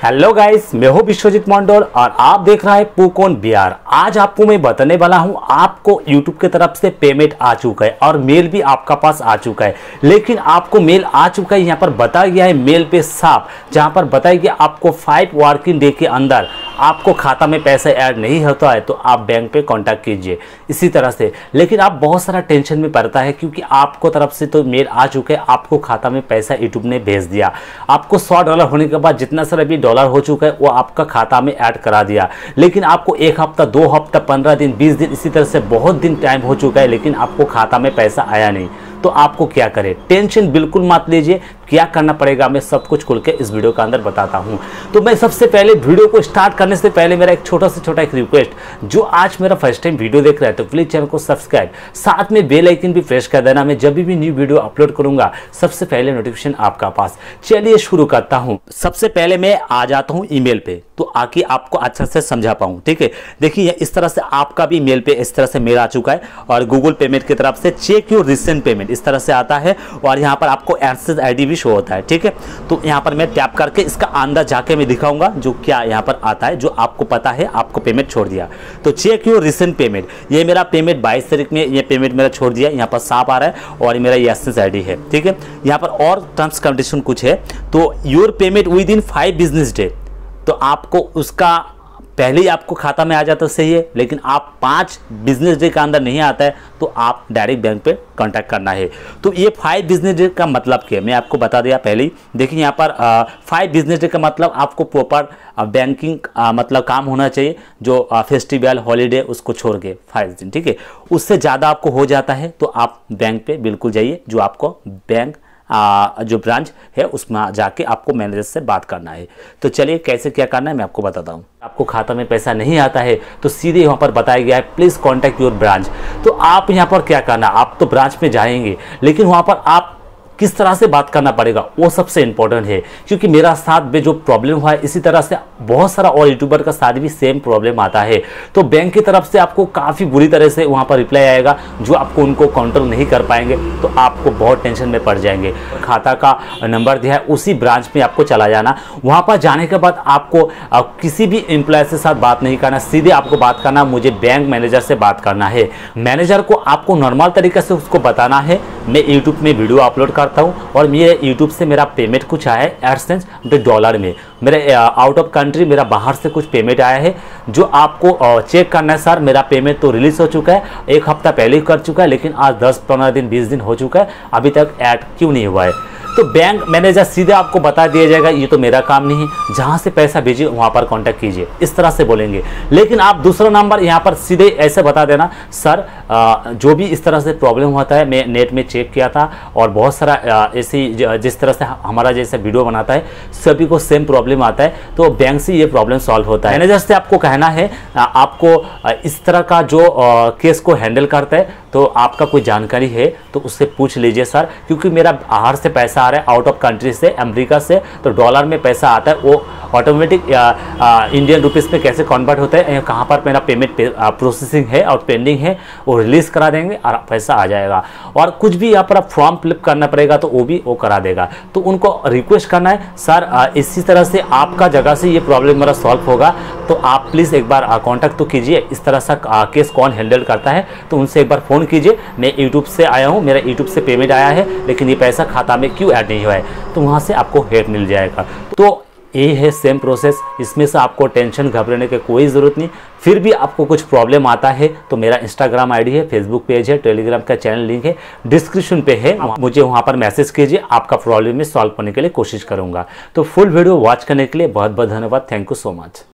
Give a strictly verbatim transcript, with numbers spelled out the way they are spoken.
Hello guys, मैं हूं विश्वजीत मंडल और आप देख रहे हैं पुकोन बिहार। आज आपको मैं बताने वाला हूं, आपको यूट्यूब की तरफ से पेमेंट आ चुका है और मेल भी आपका पास आ चुका है। लेकिन आपको मेल आ चुका है, यहाँ पर बताया गया है मेल पे साफ, जहां पर बताया गया आपको फाइव वर्किंग डे के अंदर आपको खाता में पैसा ऐड नहीं होता है तो आप बैंक पे कांटेक्ट कीजिए इसी तरह से। लेकिन आप बहुत सारा टेंशन में पड़ता है क्योंकि आपको तरफ से तो मेल आ चुके हैं, आपको खाता में पैसा यूट्यूब ने भेज दिया। आपको सौ डॉलर होने के बाद जितना सारा भी डॉलर हो चुका है वो आपका खाता में ऐड करा दिया। लेकिन आपको एक हफ्ता, दो हफ्ता, पंद्रह दिन, बीस दिन, इसी तरह से बहुत दिन टाइम हो चुका है, लेकिन आपको खाता में पैसा आया नहीं। तो आपको क्या करें? टेंशन बिल्कुल मत लीजिए, क्या करना पड़ेगा मैं सब कुछ खुल के इस वीडियो के अंदर बताता हूं। तो मैं सबसे पहले वीडियो को स्टार्ट करने से पहले मेरा एक छोटा से छोटा एक रिक्वेस्ट, जो आज मेरा फर्स्ट टाइम वीडियो देख रहा है तो प्लीज चैनल को सब्सक्राइब, साथ में बेल आइकन भी प्रेस कर देना। मैं जब भी न्यू वीडियो अपलोड करूंगा सबसे पहले नोटिफिकेशन आपका पास। चलिए शुरू करता हूं। सबसे पहले मैं आ जाता हूं ईमेल पे, तो आके आपको अच्छा से समझा पाऊं। ठीक है, देखिए इस तरह से आपका भी मेल पे इस तरह से मेल आ चुका है और गूगल पेमेंट की तरफ से चेक योर रिसेंट पेमेंट इस तरह से आता है और यहाँ पर आपको एक्सेस आईडी भी शो होता है। ठीक है, तो यहाँ पर मैं टैप करके इसका अंदर जाके मैं दिखाऊंगा जो क्या यहाँ पर आता है, जो आपको पता है आपको पेमेंट छोड़ दिया। तो चेक योर रिसेंट पेमेंट, ये मेरा पेमेंट बाईस तारीख में ये पेमेंट मेरा छोड़ दिया, यहाँ पर साफ आ रहा है और मेरा एक्सेस आईडी है। ठीक है, यहाँ पर और टर्म्स कंडीशन कुछ है, तो your payment within five business day, तो आपको उसका पहले ही आपको खाता में आ जाता सही है, लेकिन आप पाँच बिजनेस डे के अंदर नहीं आता है तो आप डायरेक्ट बैंक पे कांटेक्ट करना है। तो ये फाइव बिजनेस डे का मतलब क्या है मैं आपको बता दिया पहले ही। देखिए यहाँ पर आ, फाइव बिजनेस डे का मतलब आपको प्रॉपर बैंकिंग मतलब काम होना चाहिए, जो फेस्टिवल हॉलीडे उसको छोड़ के फाइव दिन। ठीक है, उससे ज़्यादा आपको हो जाता है तो आप बैंक पे बिल्कुल जाइए, जो आपको बैंक आ, जो ब्रांच है उसमें जाके आपको मैनेजर से बात करना है। तो चलिए कैसे क्या करना है मैं आपको बताता हूँ। आपको खाता में पैसा नहीं आता है तो सीधे यहाँ पर बताया गया है प्लीज़ कांटेक्ट योर ब्रांच। तो आप यहाँ पर क्या करना, आप तो ब्रांच में जाएंगे, लेकिन वहाँ पर आप किस तरह से बात करना पड़ेगा वो सबसे इंपॉर्टेंट है। क्योंकि मेरा साथ में जो प्रॉब्लम हुआ है इसी तरह से बहुत सारा और यूट्यूबर का साथ भी सेम प्रॉब्लम आता है। तो बैंक की तरफ से आपको काफ़ी बुरी तरह से वहाँ पर रिप्लाई आएगा, जो आपको उनको कंट्रोल नहीं कर पाएंगे तो आपको बहुत टेंशन में पड़ जाएंगे। खाता का नंबर दिया है उसी ब्रांच में आपको चला जाना। वहाँ पर जाने के बाद आपको किसी भी एम्प्लॉय से साथ बात नहीं करना, सीधे आपको बात करना मुझे बैंक मैनेजर से बात करना है। मैनेजर को आपको नॉर्मल तरीके से उसको बताना है मैं यूट्यूब में वीडियो अपलोड करता हूं और मेरे यूट्यूब से मेरा पेमेंट कुछ आया है एडसेंस डॉलर में, मेरे आउट ऑफ कंट्री मेरा बाहर से कुछ पेमेंट आया है जो आपको चेक करना है। सर मेरा पेमेंट तो रिलीज हो चुका है, एक हफ्ता पहले ही कर चुका है, लेकिन आज दस पंद्रह दिन बीस दिन हो चुका है, अभी तक ऐड क्यों नहीं हुआ है? तो बैंक मैनेजर सीधे आपको बता दिया जाएगा ये तो मेरा काम नहीं है, जहां से पैसा भेजिए वहां पर कांटेक्ट कीजिए, इस तरह से बोलेंगे। लेकिन आप दूसरा नंबर यहां पर सीधे ऐसे बता देना सर जो भी इस तरह से प्रॉब्लम होता है मैं नेट में चेक किया था और बहुत सारा ऐसी जिस तरह से हमारा जैसे वीडियो बनाता है सभी को सेम प्रॉब्लम आता है, तो बैंक से ये प्रॉब्लम सॉल्व होता है। मैनेजर से आपको कहना है आपको इस तरह का जो केस को हैंडल करता है तो आपका कोई जानकारी है तो उससे पूछ लीजिए सर, क्योंकि मेरा बाहर से पैसा आ रहा है आउट ऑफ कंट्री से, अमेरिका से, तो डॉलर में पैसा आता है, वो ऑटोमेटिक इंडियन रुपीस में कैसे कन्वर्ट होता है, कहाँ पर मेरा पेमेंट प्रोसेसिंग है और पेंडिंग है वो रिलीज करा देंगे और पैसा आ जाएगा। और कुछ भी यहाँ पर आप फॉर्म फिलअप करना पड़ेगा तो वो भी वो करा देगा। तो उनको रिक्वेस्ट करना है सर इसी तरह से आपका जगह से ये प्रॉब्लम मेरा सॉल्व होगा तो आप प्लीज़ एक बार कॉन्टैक्ट तो कीजिए, इस तरह से केस कौन हैंडल करता है तो उनसे एक बार फ़ोन कीजिए, मैं यूट्यूब से आया हूँ, मेरा यूट्यूब से पेमेंट आया है लेकिन ये पैसा खाता में क्यों ऐड नहीं हुआ है, तो वहाँ से आपको हेल्प मिल जाएगा। तो ये है सेम प्रोसेस, इसमें से आपको टेंशन घबराने की कोई ज़रूरत नहीं। फिर भी आपको कुछ प्रॉब्लम आता है तो मेरा इंस्टाग्राम आईडी है, फेसबुक पेज है, टेलीग्राम का चैनल लिंक है डिस्क्रिप्शन पे है, मुझे वहाँ पर मैसेज कीजिए, आपका प्रॉब्लम में सॉल्व करने के लिए कोशिश करूँगा। तो फुल वीडियो वॉच करने के लिए बहुत बहुत धन्यवाद, थैंक यू सो मच।